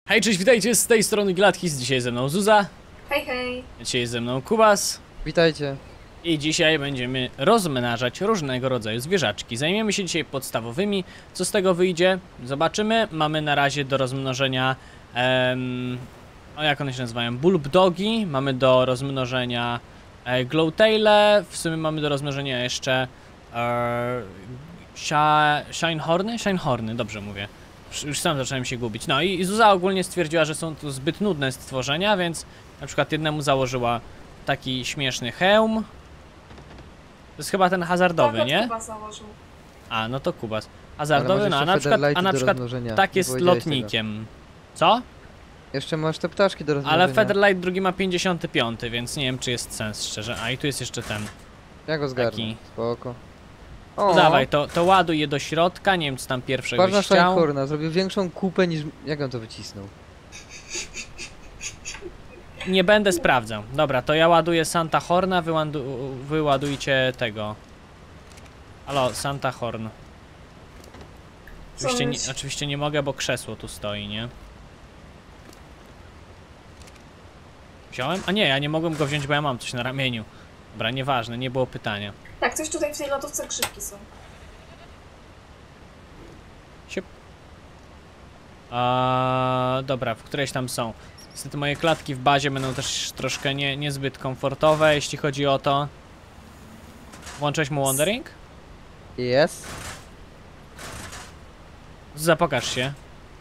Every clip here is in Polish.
Hej, cześć, witajcie, z tej strony Gladhis, dzisiaj ze mną Zuza. Hej, hej. Dzisiaj ze mną Kubas. Witajcie. I dzisiaj będziemy rozmnażać różnego rodzaju zwierzaczki. Zajmiemy się dzisiaj podstawowymi. Co z tego wyjdzie? Zobaczymy. Mamy na razie do rozmnożenia... jak one się nazywają? Bulbdogi. Mamy do rozmnożenia Glowtaile. W sumie mamy do rozmnożenia jeszcze... Shinehorny? Shinehorny, dobrze mówię. Już sam zacząłem się gubić. No i Zuza ogólnie stwierdziła, że są to zbyt nudne stworzenia, więc na przykład jednemu założyła taki śmieszny hełm. To jest chyba ten hazardowy, Tak, nie? Kuba założył. A, no to Kubas. Hazardowy, no a na przykład tak jest lotnikiem. Co? Jeszcze masz te ptaszki do rozmnożenia. Ale Featherlight drugi ma 55, więc nie wiem, czy jest sens, szczerze. A i tu jest jeszcze ten. Ja go zgarnę. Taki. Spoko. No dawaj, to ładuj je do środka, nie wiem, co tam pierwszego Patrz na chciał. Shinehorna, zrobił większą kupę niż... Jak on to wycisnął? Nie będę sprawdzał. Dobra, to ja ładuję Santa Horna, wy ładujcie tego. Halo, Santa Horn. Oczywiście nie mogę, bo krzesło tu stoi, nie? Wziąłem? A nie, ja nie mogłem go wziąć, bo ja mam coś na ramieniu. Dobra, nieważne, nie było pytania. Tak, coś tutaj w tej lodówce grzybki są. Siup. Dobra, w któreś tam są. Niestety moje klatki w bazie będą też troszkę niezbyt komfortowe, jeśli chodzi o to. Włączyłeś mu Wandering? Jest. Zapokaż się.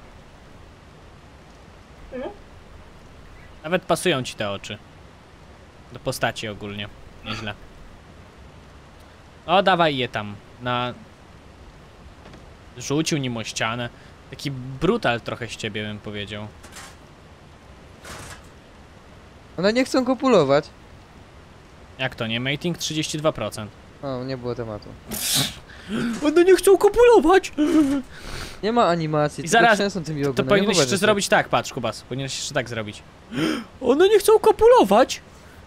Nawet pasują ci te oczy. Do postaci ogólnie. Nieźle. O, dawaj je tam. Rzucił nim o ścianę. Taki brutal trochę z ciebie, bym powiedział. One nie chcą kopulować. Jak to nie? Mating 32%. O, nie było tematu. One nie chcą kopulować! Nie ma animacji, I tylko zaraz trzęsą tymi To ogonami. powinieneś jeszcze zrobić tak, patrz Kubas. Powinieneś jeszcze tak zrobić. One nie chcą kopulować!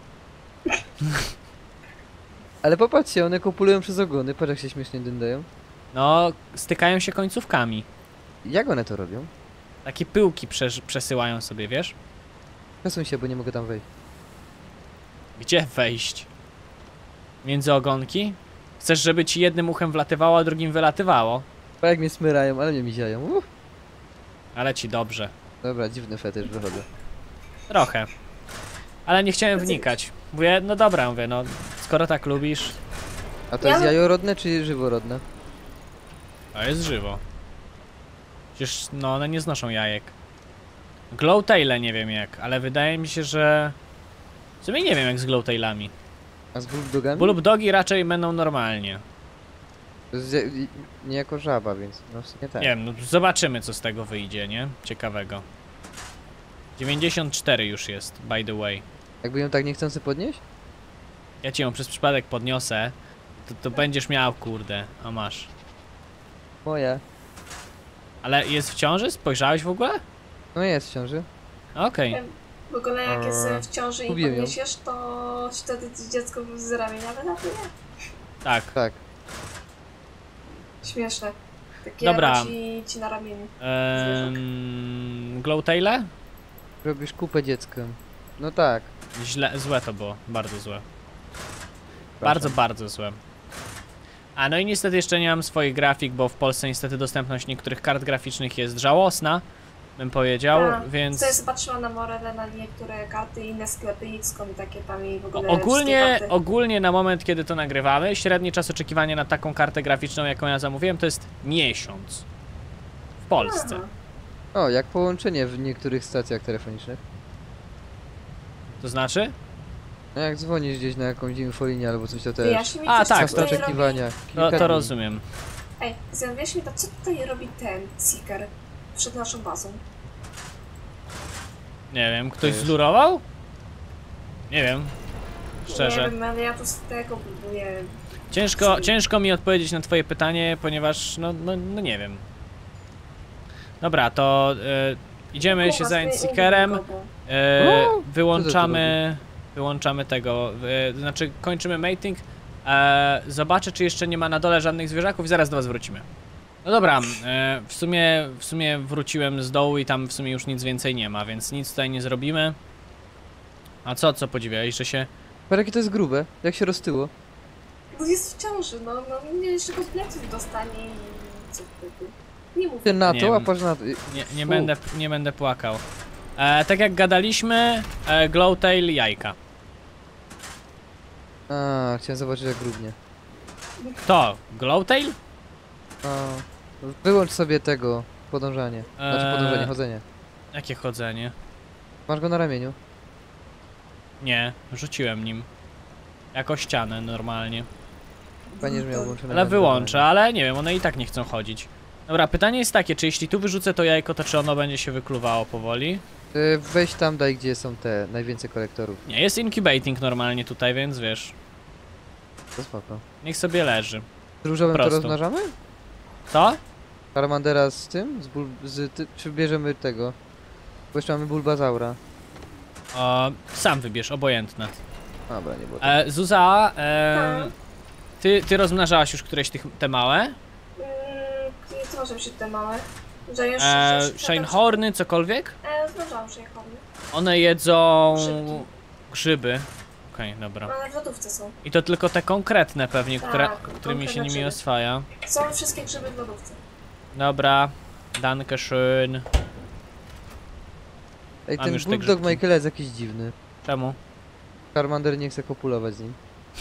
Ale popatrzcie, one kopulują przez ogony, patrz jak się śmiesznie dyndają. No, stykają się końcówkami. Jak one to robią? Takie pyłki przesyłają sobie, wiesz? Przesuń się, bo nie mogę tam wejść. Gdzie wejść? Między ogonki? Chcesz, żeby ci jednym uchem wlatywało, a drugim wylatywało? Pa jak mnie smyrają, ale mnie miziają. Ale ci dobrze. Dobra, dziwny fetysz, wychodzę. Trochę. Ale nie chciałem wnikać. Mówię, no dobra, mówię, no skoro tak lubisz, A to jest jajorodne czy żyworodne? to jest żywo. Przecież, no one nie znoszą jajek. Glowtaile nie wiem jak, ale wydaje mi się, że... W sumie nie wiem jak z glowtailami. A z bulldogami? Bulbdogi raczej będą normalnie. To jest nie jako żaba, więc no w sumie tak. Nie wiem, no zobaczymy co z tego wyjdzie, nie? Ciekawego. 94 już jest, by the way. Jakby ją tak niechcący podnieść? Ja ci ją przez przypadek podniosę, to będziesz miał, kurde. A masz. Moja. Ale jest w ciąży? Spojrzałeś w ogóle? No jest w ciąży. Okej. W ogóle jak jest w ciąży i Lubię ją. podniesiesz, to wtedy dziecko z ramienia wylatuje. Tak. Tak. Śmieszne. Takie Dobra. ci na ramieniu. Glowtaile? Robisz kupę dzieckiem. No tak. Złe to było, bardzo złe. Bardzo, bardzo złe. A no i niestety jeszcze nie mam swoich grafik, bo w Polsce niestety dostępność niektórych kart graficznych jest żałosna, bym powiedział, więc... To jest patrzyłam na Morele, na niektóre karty, inne sklepy XCOM i takie tam i w ogóle Ogólnie na moment, kiedy to nagrywamy, średni czas oczekiwania na taką kartę graficzną, jaką ja zamówiłem, to jest miesiąc. W Polsce. Aha. O, jak połączenie w niektórych stacjach telefonicznych. To znaczy? No jak dzwonisz gdzieś na jakąś infolinię albo coś, to też. Jaś mi A, coś tak, Czas tutaj oczekiwania. To Kilka dni. rozumiem. Ej, wiesz mi to, co tutaj robi ten Seeker przed naszą bazą? Nie wiem, To ktoś jest- zlurował? Nie wiem. Szczerze. Nie wiem, ale ja tu z tego próbuję. Ciężko mi odpowiedzieć na twoje pytanie, ponieważ no nie wiem. Dobra, to idziemy się zająć Seekerem. Wyłączamy tego, znaczy kończymy mating. Zobaczę, czy jeszcze nie ma na dole żadnych zwierzaków i zaraz do was wrócimy. No dobra, w sumie wróciłem z dołu i tam w sumie już nic więcej nie ma, więc nic tutaj nie zrobimy. A co podziwiałeś, że się... Patrz jakie to jest grube, jak się roztyło. Bo jest w ciąży, no nie jeszcze go pleców dostanie i co wtedy. Nie mów. Ty na Nie to, a wiem. patrz na to. Nie będę płakał. Tak jak gadaliśmy, Glowtail jajka. A, chciałem zobaczyć jak grubnie. To, Glowtail? A, wyłącz sobie tego, podążanie. Znaczy podążanie, chodzenie. Jakie chodzenie? Masz go na ramieniu. Nie, rzuciłem nim. Jako ścianę normalnie. Fajnie, że miał włączone. Ale na wyłączę, ale nie wiem, one i tak nie chcą chodzić. Dobra, pytanie jest takie, czy jeśli tu wyrzucę to jajko, to czy ono będzie się wykluwało powoli? Weź tam, daj gdzie są te najwięcej kolektorów. Nie, jest incubating normalnie tutaj, więc wiesz, To spoko. niech sobie leży. Z różowym to prostu. rozmnażamy? Co? Charmandera z tym? Czy bierzemy tego? Bo jeszcze mamy Bulbazaura. Sam wybierz, obojętne. Dobra, nie było tak. Zuza, Tak. ty rozmnażałaś już któreś te małe? Co może być te małe? Że jeszcze... Shinehorny, cokolwiek? Zdarzyłam Shinehorny. One jedzą Grzybki. grzyby. Okej, dobra. Ale w lodówce są. I to tylko te konkretne pewnie, Tak, którymi się konkretne nimi grzyby. oswaja. Są wszystkie grzyby w lodówce. Dobra, danke schön. Ej, mam ten już te Bulldog grzybki. Michaela jest jakiś dziwny. Czemu? Charmander nie chce kopulować z nim.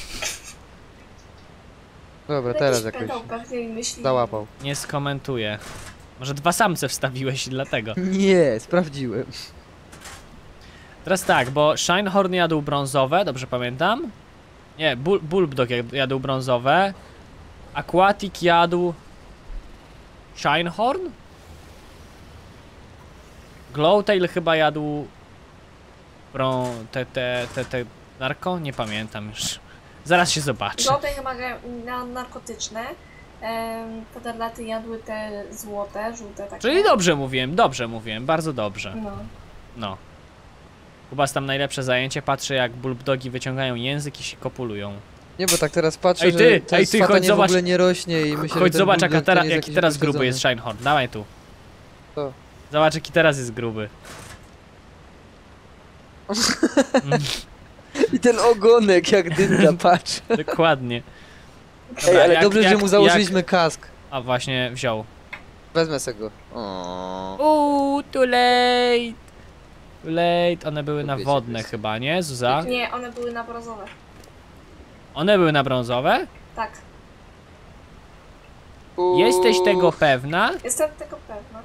Dobra, Jakiś teraz jakoś pedał pewnie myśli. załapał. Nie skomentuję. Może 2 samce wstawiłeś i dlatego. Nie, sprawdziłem. Teraz tak, bo Shinehorn jadł brązowe, dobrze pamiętam? Nie, Bulldog jadł brązowe. Aquatic jadł... Shinehorn? Glowtail chyba jadł... te narko? Nie pamiętam już. Zaraz się zobaczy. Żółte chyba na narkotyczne. Federlaty jadły te złote, żółte takie. Czyli dobrze mówiłem, bardzo dobrze. No. No. Kubas tam najlepsze zajęcie, patrzy jak buldogi wyciągają język i się kopulują. Nie, bo tak teraz patrzę, Ej, ty, że to ej, ty, chodź swatanie w zobacz. ogóle nie rośnie i myślę, że Chodź ten zobacz Bulldog to nie jest jaki jakiś teraz gruby upośledzony. jest Shinehorn, dawaj tu. Co? Zobacz jaki teraz jest gruby. I ten ogonek jak dynda, patrz. Dokładnie. Ej, Dobra, ale dobrze, że mu założyliśmy kask. A właśnie wziął. Wezmę se go. Too late. Too late. One były na Wiecie, wodne wiecie. chyba, nie Zuza? Nie, one były na brązowe. One były na brązowe? Tak. Jesteś tego pewna? Jestem tego pewna.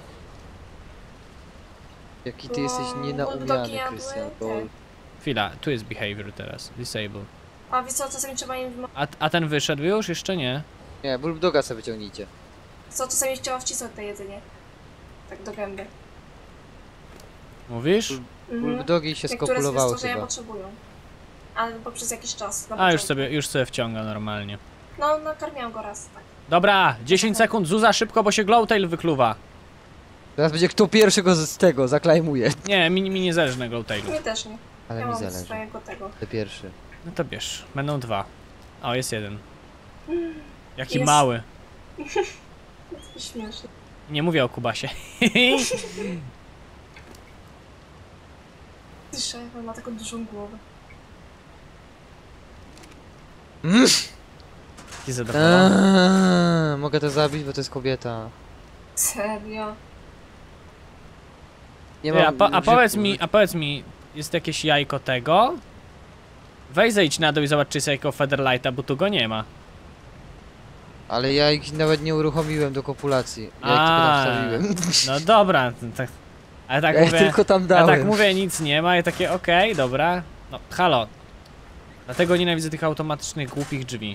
Jaki ty jesteś Bulldogi nienaumiany, jadły Christian te. Ball. Chwila, tu jest behavior teraz. Disable. A wiesz co, czasami trzeba im A ten wyszedł już? Jeszcze nie. Nie, Bulldoga sobie wyciągnijcie. co czasami chciała wcisnąć to jedzenie. Tak do gęby. Mówisz? Bulldogi się Niektóre skopulowały stworzenia chyba. potrzebują. Ale poprzez jakiś czas. na A, już początku. sobie wciąga normalnie. No, nakarmiałam go raz, tak. Dobra, 10 sekund, Zuza, szybko, bo się Glowtail wykluwa. Teraz będzie kto pierwszego z tego zaklejmuje. Nie, mi nie zależy na Glowtailu. Mi też nie. Ale Ja mi mam zależy. swojego tego. Ty pierwszy. No to bierz, będą 2. O, jest 1. Jaki Jest. mały. To śmieszne. Nie mówię o Kubasie. Słyszę, on ma taką dużą głowę. Jaki zadowolony. Mogę to zabić, bo to jest kobieta. Serio? Nie Ty, a, mam a powiedz mi, jest jakieś jajko tego? Weź zejdź na dół i zobacz, czy jest jajko Featherlighta, bo tu go nie ma. Ale ja ich nawet nie uruchomiłem do kopulacji. Ja ich tylko tam wstawiłem. No dobra, tak, ale tak Ja ich mówię, tylko tam ja dałem. tak mówię, nic nie ma i takie okej, dobra. No, halo. Dlatego nienawidzę tych automatycznych, głupich drzwi.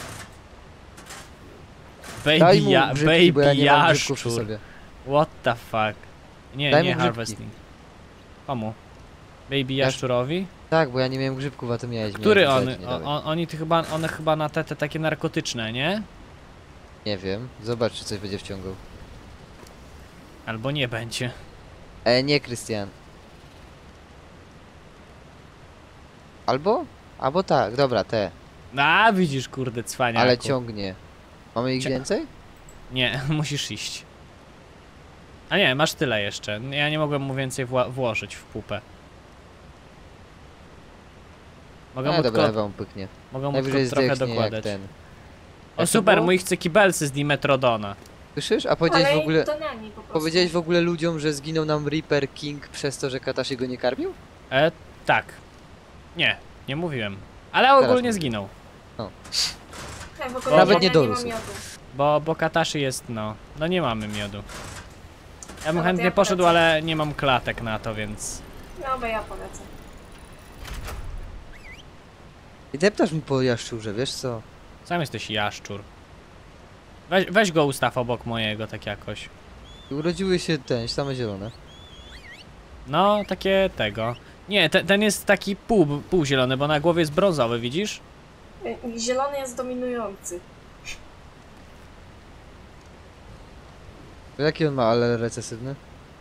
Daj Baby, mu grzybki, bo ja nie mam grzybków przy jaszczur. sobie. What the fuck? Nie, Daj nie mu grzybki. harvesting. Komu? Baby jaszczurowi? Tak, bo ja nie miałem grzybków, a ty miałeś. Który miałeś, on? daj, nie dawaj. One chyba na te takie narkotyczne, nie? Nie wiem, zobacz czy coś będzie wciągał. Albo nie będzie. Nie, Krystian. Albo? Albo tak, dobra, te. A, widzisz, kurde, cwaniaku. Ale ciągnie. Mamy ich Cia- więcej? Nie, musisz iść. A nie, masz tyle jeszcze. Ja nie mogłem mu więcej włożyć w pupę. Mogę mu dobra, tylko, wam pyknie. mogę mu Najwyżej tylko trochę zdechnie jak dokładać. ten. O Jak to super, było? mój chce kibelcy z Dimetrodona. Słyszysz? A powiedziałeś Ale w ogóle... to nani po prostu. Powiedziałeś w ogóle ludziom, że zginął nam Reaper King przez to, że Katashi go nie karmił? Tak. Nie, nie mówiłem. Ale ogólnie mówię. zginął. Ja w ogóle Nawet nie nie dorósł. mam miodu. Bo Katashi jest, no nie mamy miodu. Ja bym Dobra, chętnie to ja poszedł, polecę. ale nie mam klatek na to, więc... No bo ja polecę. I deptasz mi po jaszczurze, wiesz co? Sam jesteś jaszczur. Weź go ustaw obok mojego, tak jakoś. Urodziły się same zielone. No, takie tego. Nie, ten jest taki pół zielony, bo na głowie jest brązowy, widzisz? Zielony jest dominujący. Jaki on ma ale recesywny?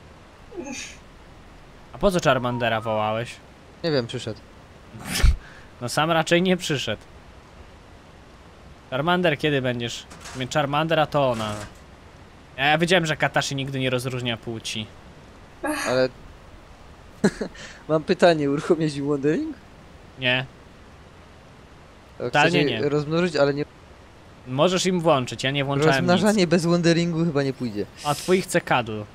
A po co Charmandera wołałeś? Nie wiem, przyszedł. No sam raczej nie przyszedł. Charmander, kiedy będziesz? Charmander, a to ona. Ja wiedziałem, że Katashi nigdy nie rozróżnia płci. Ale... Mam pytanie, uruchomiłeś Wandering? Nie. Chcę nie, nie. rozmnożyć, ale nie... Możesz im włączyć, ja nie włączałem nic. Rozmnażanie bez Wanderingu chyba nie pójdzie. A twój chce cuddle.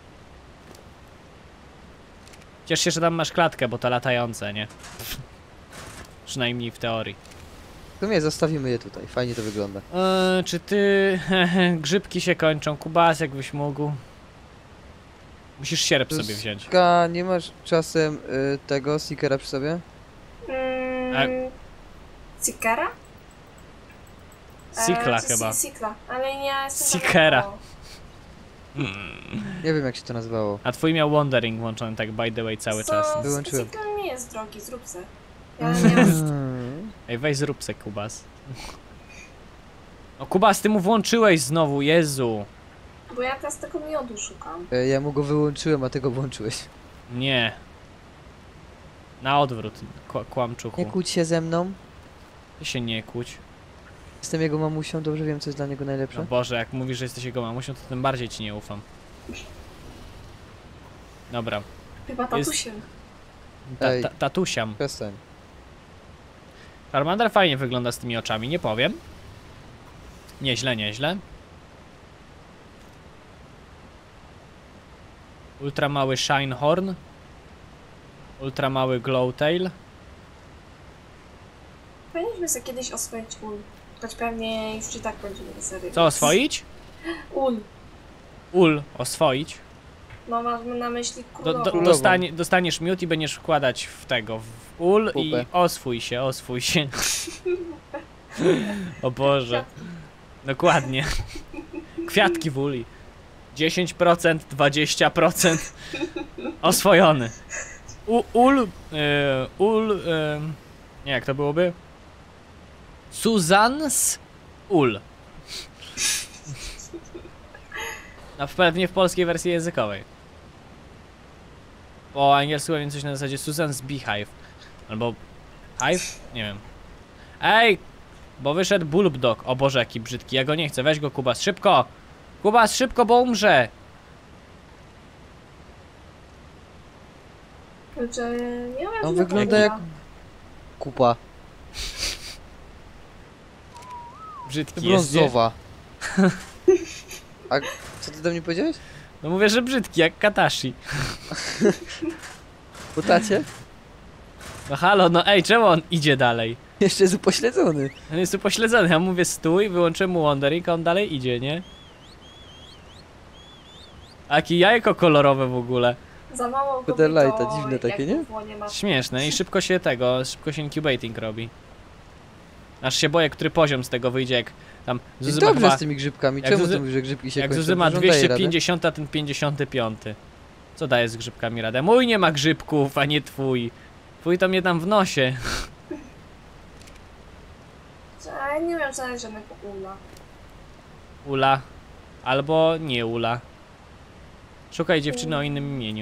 Ciesz się, że tam masz klatkę, bo to latające, nie? Przynajmniej w teorii. To nie, zostawimy je tutaj, fajnie to wygląda. Czy ty... Grzybki się kończą, Kubas, jakbyś mógł. Musisz sierp sobie wziąć. Ka, nie masz czasem tego Seekera przy sobie? Sikera? Sikla chyba. Sikla, ale ja jestem Sikera. tam Nie wiem jak się to nazywało. A twój miał Wandering włączony tak by the way cały czas. Wyłączyłem. Sikla nie jest drogi, zrób se. Ja nie mam... Ej, weź zrób se, Kubas. No Kubas, ty mu włączyłeś znowu, Jezu. Bo ja teraz tego miodu szukam. Ja mu go wyłączyłem, a ty go włączyłeś. Nie. Na odwrót, kłamczuchu. Nie kłóć się ze mną. Ty się nie kłóć. Jestem jego mamusią, dobrze wiem co jest dla niego najlepsze. No Boże, jak mówisz, że jesteś jego mamusią, to tym bardziej ci nie ufam. Dobra. Chyba Jest- tatusiem. Ej. Tatusiam. Przestań. Charmander fajnie wygląda z tymi oczami, nie powiem. Nieźle, nieźle. Ultra mały Shinehorn. Ultra mały Glowtail. Powinniśmy sobie kiedyś oswoić ul. Choć pewnie już i tak będziemy do serii. Co oswoić? Ul. Ul oswoić. No mamy na myśli królową. Królową. Dostaniesz miód i będziesz wkładać w tego, w ul i Pupę. oswój się, oswój się. O Boże. Dokładnie. Kwiatki w uli. 10%, 20%. Oswojony. Nie, jak to byłoby? Suzan's ul. No pewnie w polskiej wersji językowej. Po angielsku pewnie coś na zasadzie Susan's Beehive. Albo Hive? Nie wiem. Ej! Bo wyszedł Bulbdog. O Boże, jaki brzydki. Ja go nie chcę. Weź go, Kubas. Szybko! Kubas, szybko, bo umrze! Że miałem On na wygląda to jak- ja. Kupa. Brzydki jest, nie? Brązowa. A co ty do mnie powiedziałeś? No mówię, że brzydki, jak Katashi. Po tacie? No halo, no ej, czemu on idzie dalej? Jeszcze jest upośledzony. On jest upośledzony. Ja mówię stój, wyłączyłem mu Wandering, a on dalej idzie, nie? A jakie jajko kolorowe w ogóle. Za mało go Lighta, to, dziwne jak takie, nie? w łonie masz. Śmieszne i szybko się incubating robi. Aż się boję, który poziom z tego wyjdzie, jak tam I Zuzy ma dobrze chyba, z tymi grzybkami. jak Czemu Zuzy- ty mówisz, że grzybki się jak kończą? Zuzy ma Przecież on daje radę. 250, a ten 55. Co daje z grzybkami radę? Mój nie ma grzybków, a nie twój. Twój to mnie tam w nosie. Ja nie wiem, znaleźć żadnego ula. Ula. Albo nie Ula. Szukaj dziewczyny o innym imieniu.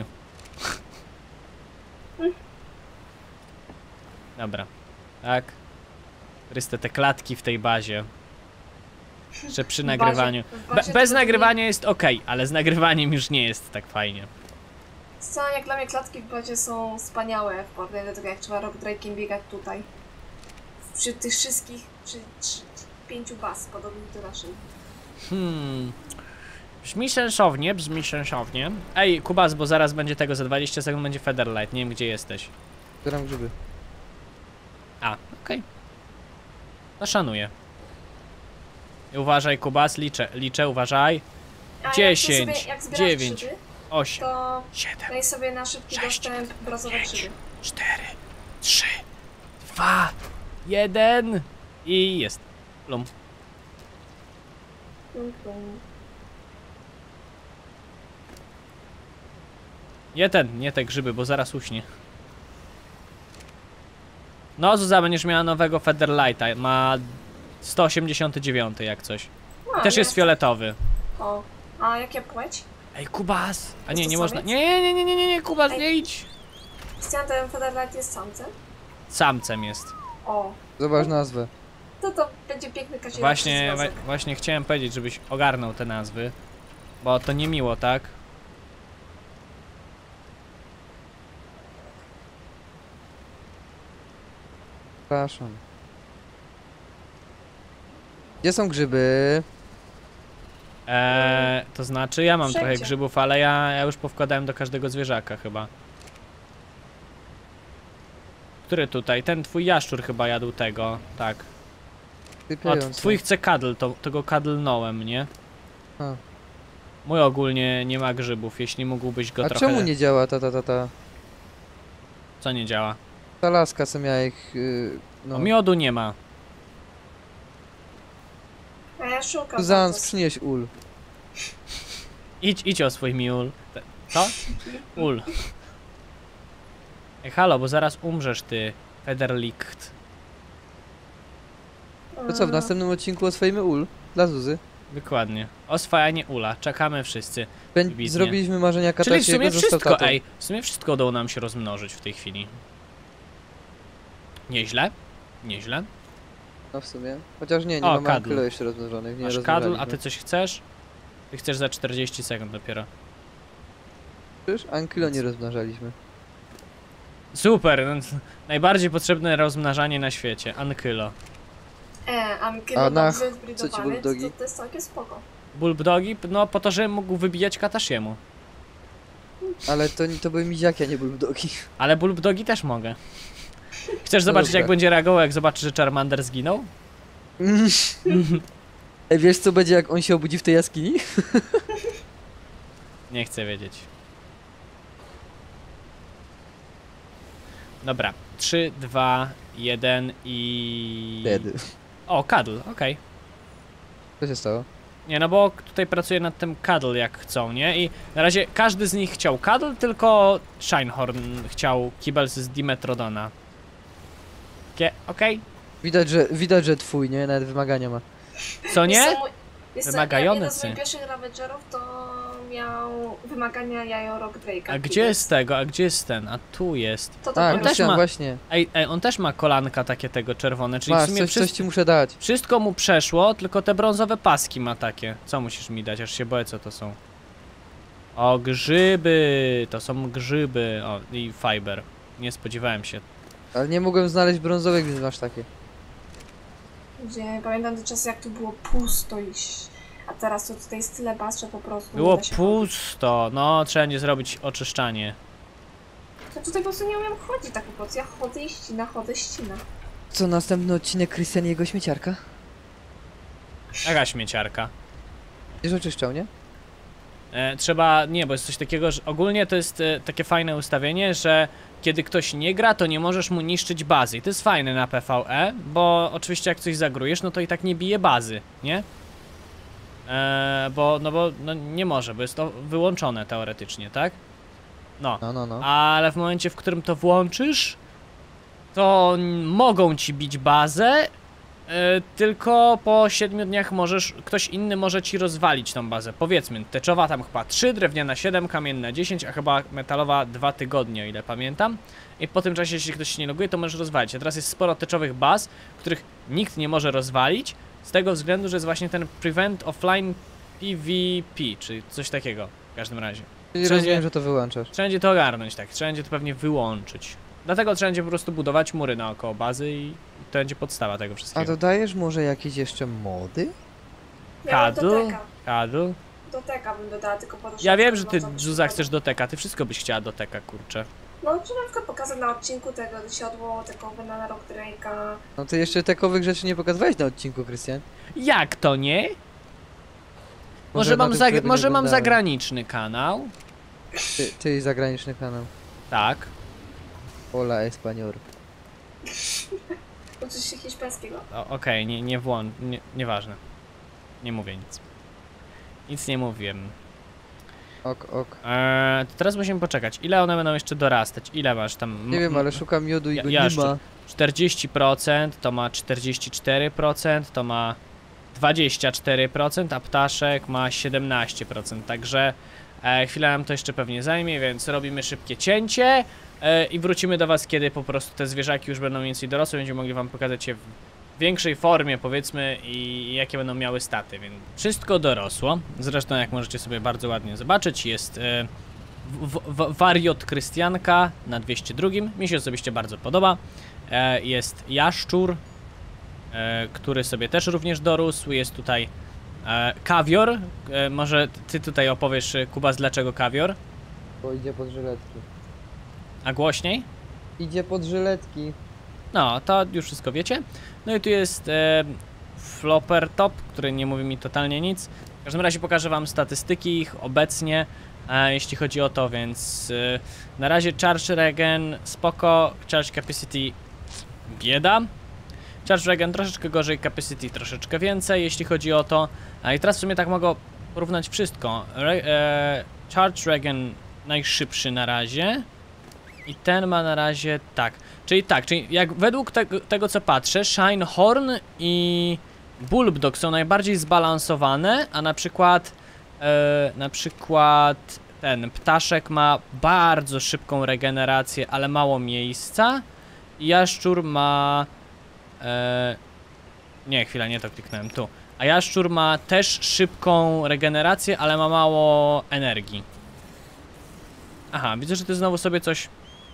Dobra. Tak. Rystę te klatki w tej bazie. Że przy W bazie- nagrywaniu. w bazie Bez to nagrywania jest ok, ale z nagrywaniem już nie jest tak fajnie. Co, jak dla mnie klatki w bazie są wspaniałe w porównaniu do tego, jak trzeba Rock Drake'iem biegać tutaj. Przy tych wszystkich, przy 5 baz podobnych do naszej. Brzmi sensownie. Ej, Kubas, bo zaraz będzie tego, za 20 sekund będzie Featherlight, nie wiem gdzie jesteś. Zbieram grzyby. A, okej. No szanuję. I uważaj, Kubas, liczę, uważaj. A 10, jak zbierasz 9, grzyby, 8, to 7, daj sobie na szybki 6, dostęp brązowe 5, grzyby. 4, 3, 2, 1 i jest. Plum. Plum, plum. Nie te grzyby, bo zaraz uśnie. No, Zuza, będziesz miała nowego Featherlighta. Ma 189 jak coś. A, Też jest fioletowy. O, a jakie płeć? Ej, Kubas! A Jest nie, to nie można. samiec? Nie, Kubas, Ej. nie idź! Chciałam ten Featherlight jest samcem? Samcem jest. O, Zobacz nazwę. to będzie piękny kaziroczny związek. Właśnie chciałem powiedzieć, żebyś ogarnął te nazwy. Bo to niemiło, tak? Przepraszam. Gdzie są grzyby? To znaczy, ja mam trochę Wszędzie. grzybów, ale ja już powkładałem do każdego zwierzaka chyba. Który tutaj? Ten twój jaszczur chyba jadł tego, tak. Sypiające. Twój chce kadl, to go kadlnąłem, nie? A. Mój ogólnie nie ma grzybów, jeśli mógłbyś go A trochę... czemu nie działa ta? Co nie działa? Ta laska, co miała ich... No. no. Miodu nie ma. A ja szukam. Suzan, bardzo. przynieś ul. Idź o swój miul. Co? Ul. Ej, halo, bo zaraz umrzesz ty, Federlicht. To co, w następnym odcinku oswojimy ul? Dla Zuzy. Dokładnie. Oswajanie ula. Czekamy wszyscy. Wybitnie. Zrobiliśmy marzenia Czyli w Katasiego, sumie został wszystko, tatą. ej. W sumie wszystko udało nam się rozmnożyć w tej chwili. Nieźle. Nieźle. No w sumie. Chociaż nie O, mamy kadl. ankylo jeszcze rozmnożonych, nie Masz kadl, a ty rozmnożaliśmy. coś chcesz? Ty chcesz za 40 sekund dopiero. Przecież ankylo nie rozmnażaliśmy. Super, no, najbardziej potrzebne rozmnażanie na świecie. Ankylo. A A na dobrze co ci zbridowany, bulldogi? to jest całkiem spoko. Bulbdogi, no po to, żebym mógł wybijać Katasiemu. Ale to były miziaki, a nie buldogi. Ale bulbdogi też mogę. Chcesz zobaczyć, dobra. jak będzie reagował, jak zobaczy, że Charmander zginął? Ej, wiesz co będzie, jak on się obudzi w tej jaskini? Nie chcę wiedzieć. Dobra. 3, 2, 1 i... Wtedy. O, Cuddle, okej. Co się stało? Nie, no bo tutaj pracuję nad tym Cuddle jak chcą, nie? I na razie każdy z nich chciał Cuddle, tylko Shinehorn chciał Kibels z Dimetrodona. Okej? Widać, że twój, nie? Nawet wymagania ma. Co nie? Wymagający. Jeden z Wymagający. moich pierwszych Ravagerów to miał wymagania jajo Rock Drake'a. A gdzie jest tego? A gdzie jest ten? A tu jest. To A, on dopiero. też Krystian, ma- właśnie. Ej, on też ma kolanka takie tego czerwone, czyli w Masz, sumie coś ci muszę dać. wszystko mu przeszło, tylko te brązowe paski ma takie. Co musisz mi dać? Aż się boję, co to są. O, grzyby! To są grzyby. O, i fiber. Nie spodziewałem się. Ale nie mogłem znaleźć brązowych, więc masz takie. Gdzie pamiętam te czasy, jak tu było pusto iść. A teraz to tutaj jest tyle baz, że po prostu nie Było da się pusto. No, trzeba będzie zrobić oczyszczanie. chodzić. To tutaj po prostu nie umiem chodzić tak po prostu. Ja chodzę i ścina, chodzę, ścina. Co, następny odcinek Krystian i jego śmieciarka? Jaka śmieciarka. Będziesz oczyszczał, nie? Trzeba, nie, bo jest coś takiego, że ogólnie to jest takie fajne ustawienie, że kiedy ktoś nie gra, to nie możesz mu niszczyć bazy. I to jest fajne na PvE, bo oczywiście jak coś zagrujesz, no to i tak nie bije bazy, nie? Bo nie może, bo jest to wyłączone teoretycznie, tak? No. No. Ale w momencie, w którym to włączysz, to mogą ci bić bazę, tylko po 7 dniach ktoś inny może ci rozwalić tą bazę. Powiedzmy, teczowa tam chyba 3, drewniana 7, kamienna 10, a chyba metalowa 2 tygodnie, o ile pamiętam. I po tym czasie, jeśli ktoś się nie loguje, to możesz rozwalić. A teraz jest sporo teczowych baz, których nikt nie może rozwalić, Z tego względu, że jest właśnie ten Prevent Offline PvP, czy coś takiego w każdym razie. Czyli Wszędzie- rozumiem, że to wyłączasz. Trzeba będzie to ogarnąć, tak, trzeba będzie to pewnie wyłączyć. Dlatego trzeba będzie po prostu budować mury naokoło bazy i to będzie podstawa tego A wszystkiego. dodajesz może jakieś jeszcze mody? Ja bym do Kadl? teka. Kadl? Do teka bym dodała, tylko po Ja wiem, że ty, Zuza, chcesz do teka, ty wszystko byś chciała do teka, kurczę. No, czy na przykład pokazać na odcinku tego siodło, takowe na Rock Drake'a. No to jeszcze takowych rzeczy nie pokazywałeś na odcinku, Krystian. Jak to nie? Może na mam, tym, którego nie może mam oglądałem. zagraniczny kanał? Ty zagraniczny kanał. Tak. Hola Español. Uczysz się hiszpańskiego? Okej, nieważne. Nie mówię nic. Nic nie mówiłem. Ok, ok. To teraz musimy poczekać. Ile one będą jeszcze dorastać? Ile masz tam? Nie wiem, ale szukam miodu i Ja- go ja nie ma. 40%, to ma 44%, to ma 24%, a ptaszek ma 17%, także chwilę nam to jeszcze pewnie zajmie, więc robimy szybkie cięcie i wrócimy do was, kiedy po prostu te zwierzaki już będą mniej więcej dorosłe, będziemy mogli wam pokazać je w większej formie, powiedzmy, i jakie będą miały staty, więc wszystko dorosło, zresztą jak możecie sobie bardzo ładnie zobaczyć, jest wariot Krystianka na 202, mi się osobiście bardzo podoba. Jest jaszczur, który sobie też również dorósł, jest tutaj kawior, może ty tutaj opowiesz, Kubas, dlaczego kawior, Bo idzie pod żyletki. a głośniej? Idzie pod żyletki. No, to już wszystko wiecie. No i tu jest Flopper Top, który nie mówi mi totalnie nic. W każdym razie pokażę wam statystyki ich obecnie, jeśli chodzi o to, więc na razie Charge Regen spoko, Charge Capacity bieda. Charge Regen troszeczkę gorzej, Capacity troszeczkę więcej, jeśli chodzi o to. I teraz w sumie tak mogę porównać wszystko. Charge Regen najszybszy na razie. I ten ma na razie tak. Czyli jak według tego co patrzę, Shinehorn i Bulbdog są najbardziej zbalansowane, a na przykład ten ptaszek ma bardzo szybką regenerację, ale mało miejsca. I jaszczur ma nie, chwila, nie to kliknąłem, tu. A jaszczur ma też szybką regenerację, ale ma mało energii. Aha, widzę, że ty znowu sobie coś...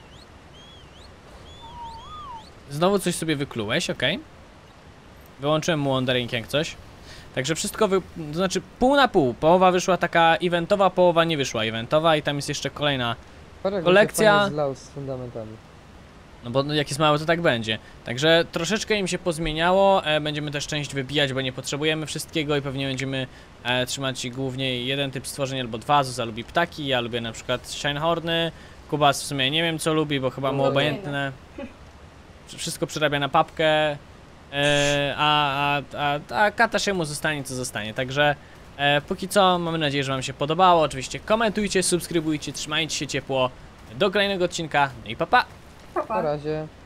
Znowu coś sobie wyklułeś, okej. Wyłączyłem mu wandering jak coś. Także wszystko to znaczy pół na pół. Połowa wyszła taka eventowa, połowa nie wyszła eventowa i tam jest jeszcze kolejna. Kolekcja- Zlał z fundamentami. No bo jak jest mało, to tak będzie. Także troszeczkę im się pozmieniało. Będziemy też część wybijać, bo nie potrzebujemy wszystkiego i pewnie będziemy trzymać głównie jeden typ stworzeń albo dwa. Zuza lubi ptaki, ja lubię na przykład Shinehorny. Kubas w sumie nie wiem co lubi, bo chyba mu No, obojętne. Wszystko przerabia na papkę. A kata się mu zostanie co zostanie. Także póki co mamy nadzieję, że wam się podobało. Oczywiście komentujcie, subskrybujcie, trzymajcie się ciepło. Do kolejnego odcinka. No i pa pa! Pa, pa. Na razie.